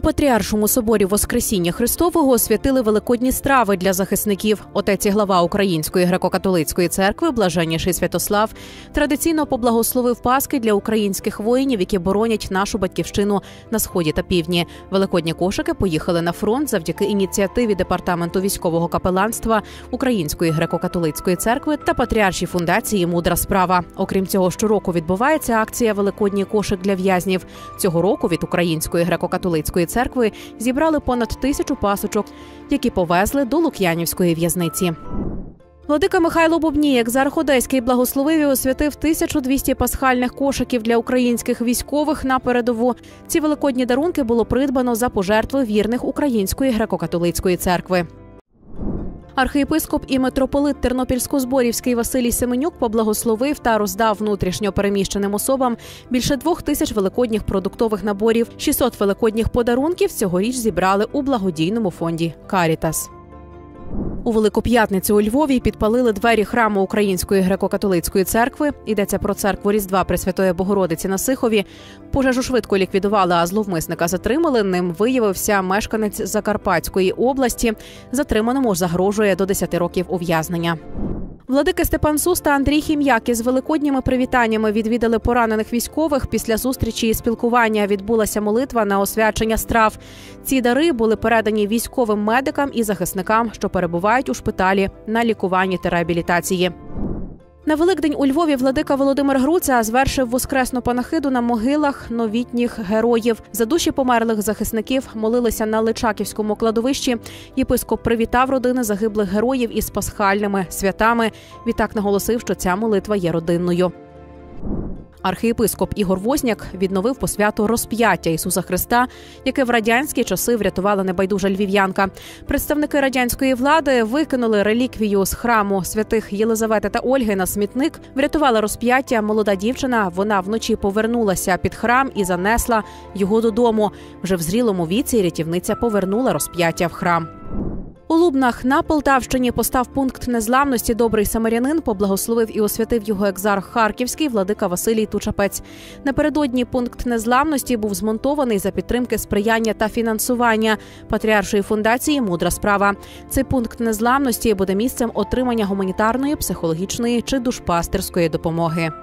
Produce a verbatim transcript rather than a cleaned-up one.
Патріаршому соборі Воскресіння Христового освятили великодні страви для захисників. Отець і глава Української греко-католицької церкви, блаженніший Святослав, традиційно поблагословив Паски для українських воїнів, які боронять нашу батьківщину на сході та півдні. Великодні кошики поїхали на фронт завдяки ініціативі Департаменту військового капеланства Української греко-католицької церкви та Патріаршій фундації «Мудра справа». Окрім цього, щороку відбувається акція «Великодній кошик для в'язнів». Цього року від Української греко-католицької церкви зібрали понад тисячу пасочок, які повезли до Лук'янівської в'язниці. Владика Михайло Бубнієк з Арходейський благословив і освятив тисячу двісті пасхальних кошиків для українських військових на передову. Ці великодні дарунки було придбано за пожертви вірних Української греко-католицької церкви. Архієпископ і митрополит Тернопільсько-Зборівський Василій Семенюк поблагословив та роздав внутрішньо переміщеним особам більше двох тисяч великодніх продуктових наборів. шістсот великодніх подарунків цьогоріч зібрали у благодійному фонді «Карітас». У Велику П'ятницю у Львові підпалили двері храму Української греко-католицької церкви. Йдеться про церкву Різдва Пресвятої Богородиці на Сихові. Пожежу швидко ліквідували, а зловмисника затримали. Ним виявився мешканець Закарпатської області. Затриманому загрожує до десяти років ув'язнення. Владики Степан Сус та Андрій Хім'як із великодніми привітаннями відвідали поранених військових. Після зустрічі і спілкування відбулася молитва на освячення страв. Ці дари були передані військовим медикам і захисникам, що перебувають у шпиталі на лікуванні та реабілітації. На Великдень у Львові владика Володимир Груця звершив воскресну панахиду на могилах новітніх героїв. За душі померлих захисників молилися на Личаківському кладовищі. Єпископ привітав родини загиблих героїв із пасхальними святами. Відтак наголосив, що ця молитва є родинною. Архієпископ Ігор Возняк відновив посвяту розп'яття Ісуса Христа, яке в радянські часи врятувала небайдужа львів'янка. Представники радянської влади викинули реліквію з храму святих Єлизавети та Ольги на смітник. Врятувала розп'яття молода дівчина. Вона вночі повернулася під храм і занесла його додому. Вже в зрілому віці рятівниця повернула розп'яття в храм. У Лубнах на Полтавщині постав пункт незламності «Добрий самарянин», поблагословив і освятив його екзарх Харківський владика Василій Тучапець. Напередодні пункт незламності був змонтований за підтримки сприяння та фінансування Патріаршої фундації «Мудра справа». Цей пункт незламності буде місцем отримання гуманітарної, психологічної чи душпастерської допомоги.